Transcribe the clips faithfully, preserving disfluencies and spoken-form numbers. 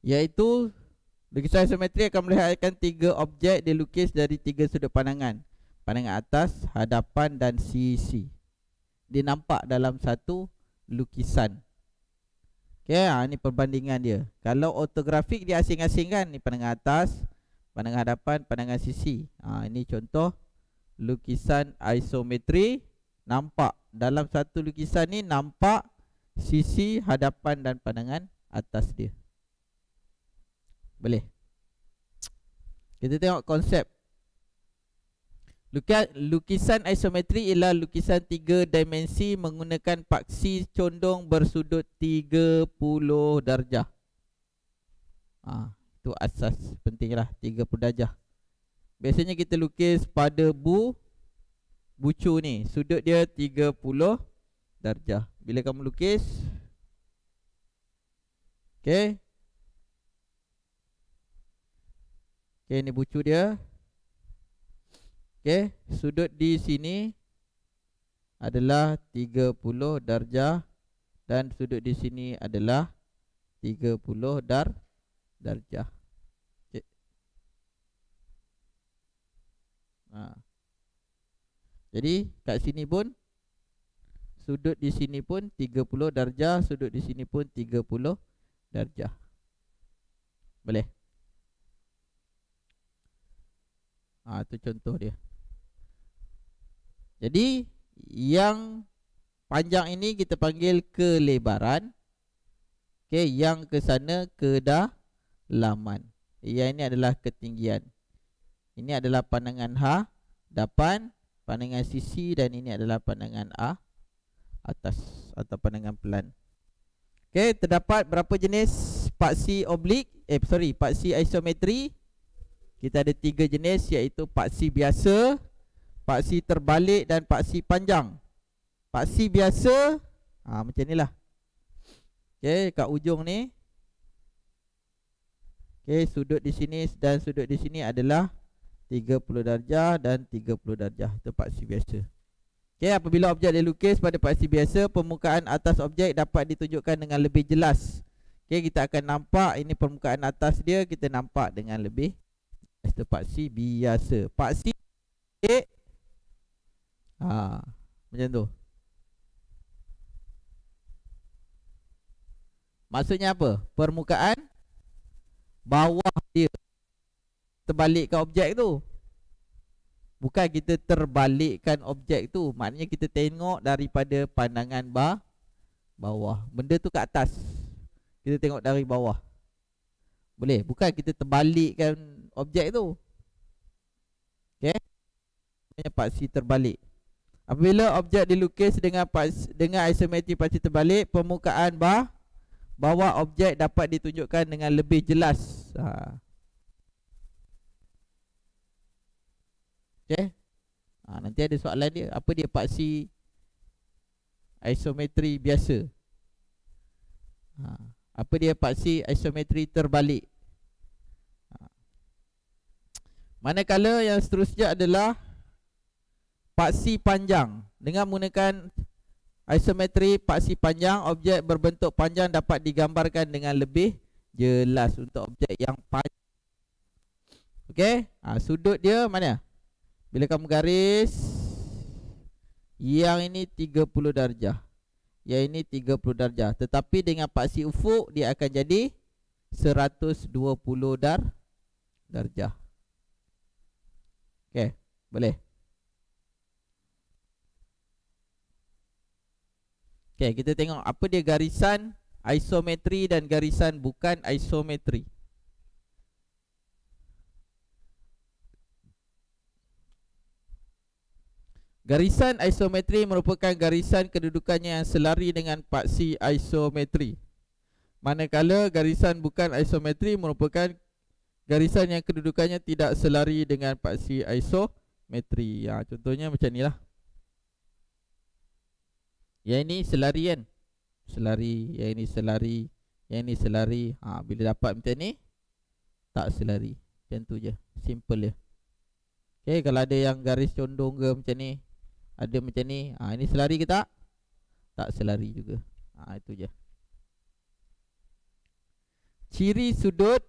Iaitu lukisan isometri akan melihatkan tiga objek dilukis dari tiga sudut pandangan. Pandangan atas, hadapan dan sisi. Dia nampak dalam satu lukisan. Okay, ha, ni perbandingan dia. Kalau ortografik dia asing-asing kan. Ni pandangan atas, pandangan hadapan, pandangan sisi. ha, Ini contoh lukisan isometri. Nampak dalam satu lukisan ni, nampak sisi, hadapan dan pandangan atas dia. Boleh. Kita tengok konsep. Lukisan isometri ialah lukisan tiga dimensi menggunakan paksi condong bersudut tiga puluh darjah. ha, Itu asas penting lah, tiga puluh darjah. Biasanya kita lukis pada bu bucu ni, sudut dia tiga puluh darjah. Bila kamu lukis, okay, okay, ni bucu dia. Okay, sudut di sini adalah tiga puluh darjah dan sudut di sini adalah tiga puluh dar darjah. Okay. Ha. Jadi kat sini pun sudut di sini pun tiga puluh darjah, sudut di sini pun tiga puluh darjah. Boleh? Ah, tu contoh dia. Jadi yang panjang ini kita panggil kelebaran. Okey, yang ke sana kedalaman. Yang ini adalah ketinggian. Ini adalah pandangan hadapan, pandangan sisi, dan ini adalah pandangan A atas atau pandangan pelan. Okey, terdapat berapa jenis paksi oblik? Eh sorry, paksi isometri? Kita ada tiga jenis, iaitu paksi biasa, paksi terbalik dan paksi panjang. Paksi biasa ha, macam ni lah. Okey, kat ujung ni. Okey, sudut di sini dan sudut di sini adalah tiga puluh darjah dan tiga puluh darjah. Itu paksi biasa. Okey, apabila objek dilukis pada paksi biasa, permukaan atas objek dapat ditunjukkan dengan lebih jelas. Okey, kita akan nampak ini permukaan atas dia, kita nampak dengan lebih. Itu paksi biasa. Paksi eh, ha, macam tu. Maksudnya apa? Permukaan bawah dia terbalikkan objek tu. Bukan kita terbalikkan objek tu. Maknanya kita tengok daripada pandangan bah, bawah. Benda tu kat atas, kita tengok dari bawah. Boleh? Bukan kita terbalikkan objek tu. Okey. Ini paksi terbalik. Apabila objek dilukis dengan paksi, dengan isometri paksi terbalik, permukaan bah, bawah objek dapat ditunjukkan dengan lebih jelas. Ha. Okey. Ha, nanti ada soalan dia. Apa dia paksi isometri biasa? Ha. Apa dia paksi isometri terbalik? Ha. Manakala yang seterusnya adalah paksi panjang. Dengan menggunakan isometri paksi panjang, objek berbentuk panjang dapat digambarkan dengan lebih jelas untuk objek yang panjang. Okey, ha, sudut dia mana? Bila kamu garis, yang ini tiga puluh darjah, yang ini tiga puluh darjah. Tetapi dengan paksi ufuk dia akan jadi seratus dua puluh dar darjah. Okey, boleh. Okey, kita tengok apa dia garisan isometri dan garisan bukan isometri. Garisan isometri merupakan garisan kedudukannya yang selari dengan paksi isometri. Manakala garisan bukan isometri merupakan garisan yang kedudukannya tidak selari dengan paksi isometri. Ya, contohnya macam ni lah. Yang ini selari kan? Selari, yang ini selari, yang ini selari. Ha, bila dapat macam ni, tak selari. Macam tu je, simple je. Okay, kalau ada yang garis condong ke macam ni, ada macam ni, ha, ini selari ke tak? Tak selari juga. Ha, itu je. ciri sudut,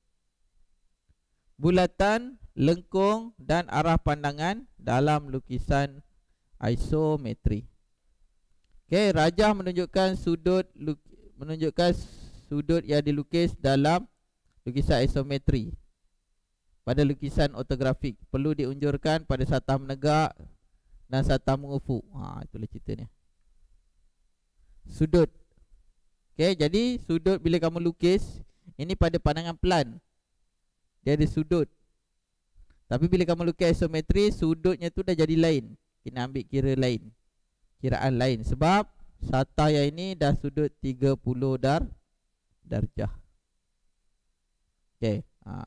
bulatan, lengkung dan arah pandangan dalam lukisan isometri. Okey, rajah menunjukkan sudut menunjukkan sudut yang dilukis dalam lukisan isometri. Pada lukisan ortografik perlu diunjurkan pada satah menegak dan satah mengufuk. Ha, itulah ceritanya. Sudut. Okey, jadi sudut bila kamu lukis ini pada pandangan pelan. Dia ada sudut. Tapi bila kamu lukis isometri, sudutnya tu dah jadi lain. Kena ambil kira lain, kiraan lain. Sebab satah yang ini dah sudut tiga puluh dar darjah. Okey, ha.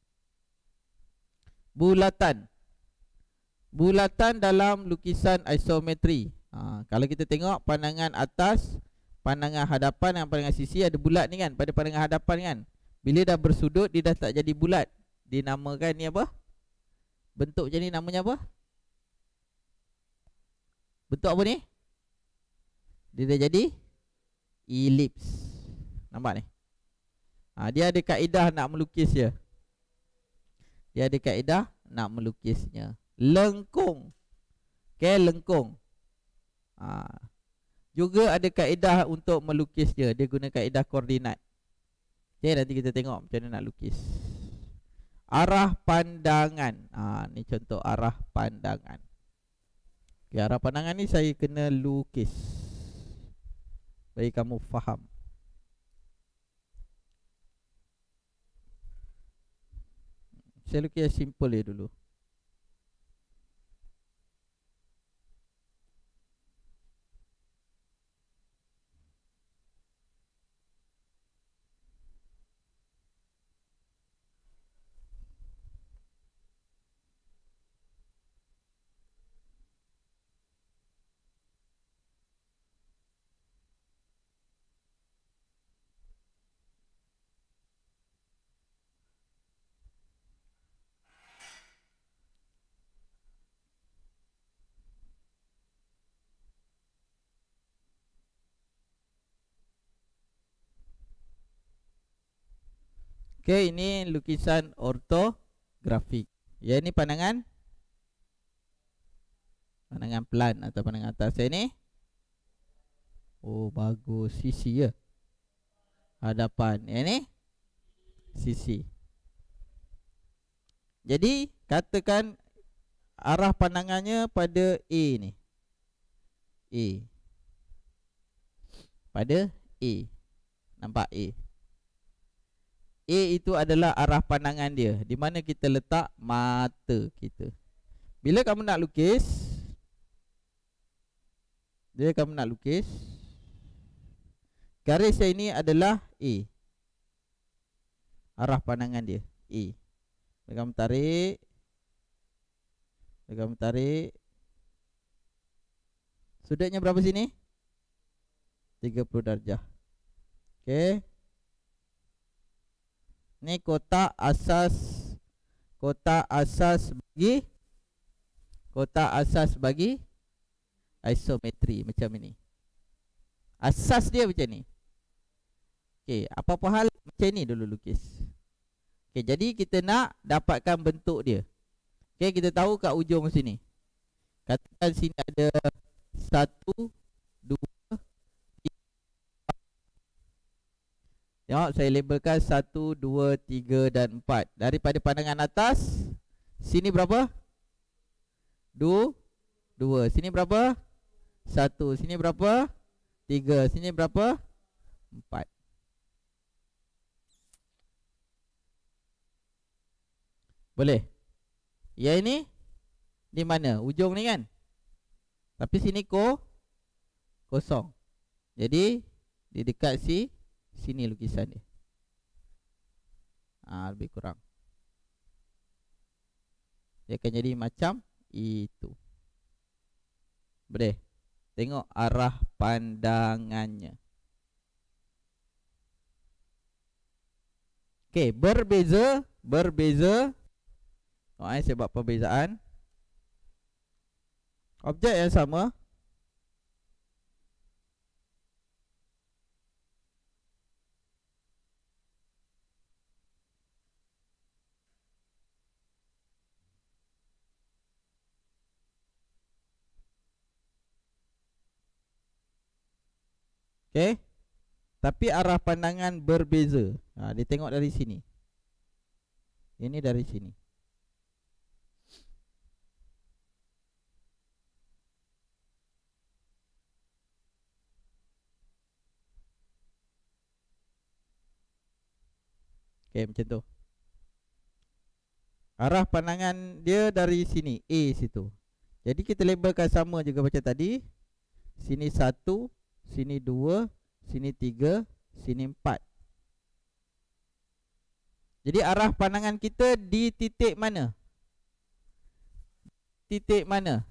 Bulatan. Bulatan dalam lukisan isometri. Ha, kalau kita tengok pandangan atas, pandangan hadapan dan pandangan sisi ada bulat ni kan. Pada pandangan hadapan kan, bila dah bersudut dia dah tak jadi bulat. Dinamakan ni apa? Bentuk macam ni namanya apa? Bentuk apa ni? Dia dah jadi elips. Nampak ni? Ha, dia ada kaedah nak melukis dia. Dia ada kaedah nak melukisnya. Lengkung. Okay, lengkung. Ha. Juga ada kaedah untuk melukis dia. Dia guna kaedah koordinat. Okay, nanti kita tengok macam mana nak lukis. Arah pandangan. Ha, ni contoh arah pandangan. Okay, arah pandangan ni saya kena lukis bagi kamu faham. Saya lukis simple je dulu. Okey, ini lukisan ortografik. Ya, ini pandangan pandangan pelan atau pandangan atas. Saya ni, oh bagus, sisi ya. Hadapan. Yang ni sisi. Jadi katakan arah pandangannya pada A ni. A. Pada A. Nampak A. A itu adalah arah pandangan dia, di mana kita letak mata kita. Bila kamu nak lukis, bila kamu nak lukis, garis yang ini adalah A. Arah pandangan dia A. Bila kamu tarik, bila kamu tarik, sudutnya berapa sini? tiga puluh darjah. Okey. Ni kotak asas, kotak asas bagi kotak asas bagi isometri macam ini. Asas dia macam ni. Okey, apa-apa hal macam ni dulu lukis. Okey, jadi kita nak dapatkan bentuk dia. Okey, kita tahu kat ujung sini. Katakan sini ada satu, dua, tengok, saya labelkan satu, dua, tiga dan empat. Daripada pandangan atas, sini berapa? dua, dua. Sini berapa? satu. Sini berapa? tiga. Sini berapa? empat. Boleh? Ya, ini di mana? Ujung ni kan? Tapi sini ko kosong. Jadi di dekat si sini lukisan dia. Ah, lebih kurang. Dia akan jadi macam itu. Boleh? Tengok arah pandangannya. Okey, berbeza, berbeza. Oh, saya buat perbezaan. Objek yang sama. Okey. Tapi arah pandangan berbeza. Ha, dia tengok dari sini. Ini dari sini. Okey, macam tu. Arah pandangan dia dari sini, A situ. Jadi kita labelkan sama juga macam tadi. Sini satu, sini dua, sini tiga, sini empat. Jadi arah pandangan kita di titik mana? Titik mana?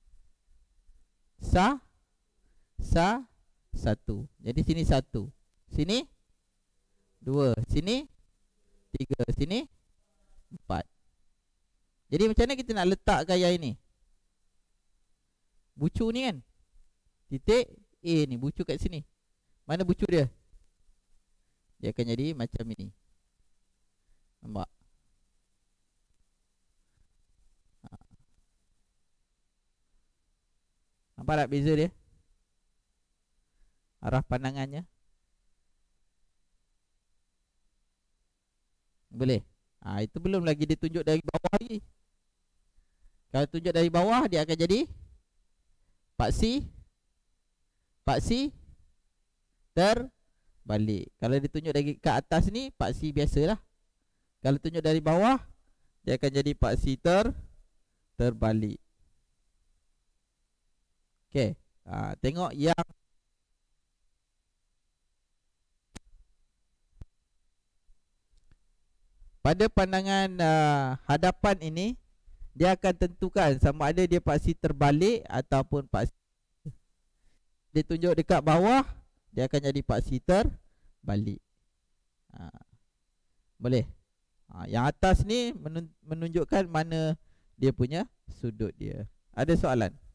Sa Sa Satu. Jadi sini satu, sini dua, sini tiga, sini empat. Jadi macam mana kita nak letakkan yang ini? Bucu ni kan, titik A ni, bucu kat sini. Mana bucu dia? Dia akan jadi macam ini. Nampak? Ha. Nampak tak beza dia? Arah pandangannya. Boleh? Ha, itu belum lagi dia tunjuk dari bawah lagi. Kalau tunjuk dari bawah, dia akan jadi paksi paksi terbalik. Kalau dia tunjuk dari ke atas ni, paksi biasalah. Kalau tunjuk dari bawah, dia akan jadi paksi ter terbalik. Okey. Ha, tengok yang pada pandangan uh, hadapan ini, dia akan tentukan sama ada dia paksi terbalik ataupun paksi. Dia tunjuk dekat bawah, dia akan jadi paksi terbalik. Ha. Boleh? Ha, yang atas ni menunjukkan mana dia punya sudut dia. Ada soalan?